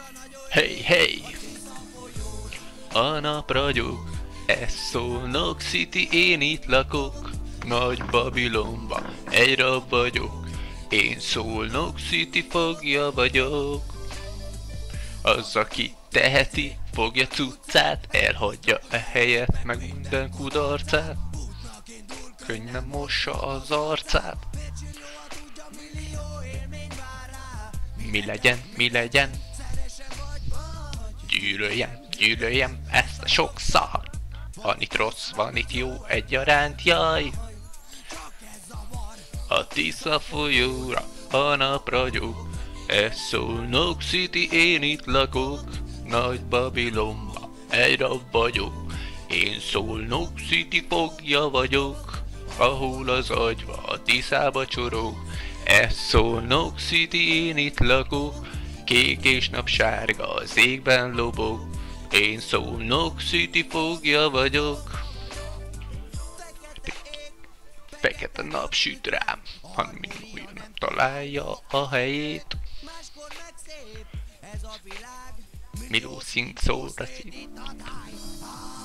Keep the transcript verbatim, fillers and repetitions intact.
Hey, hey! A nap ragyog, ez Szolnok City, én itt lakok. Nagy Babilonba, egy rab vagyok. Én Szolnok City fogja vagyok. Az, aki teheti, fogja cuccát, elhagyja e helyet, meg minden kudarcát. Könnyen mossa az arcát. Mi legyen, mi legyen? Gyűlöljem, gyűlöljem ezt a sok szar. Van itt rossz, van itt jó egyaránt, jaj. A Tisza folyóra a nap ragyog, ez Szolnok City, én itt lakok. Nagy Babilonba egy rab vagyok. Én Szolnok City fogja vagyok, ahol az agyva a Tiszába csorog. Ez Szolnok City, én itt lakok. Kék és napsárga az égben lobog. Én Szolnok City fogja vagyok. Fekete nap süt rám, ha minulja nem találja a helyét. Miró szint szóra szín.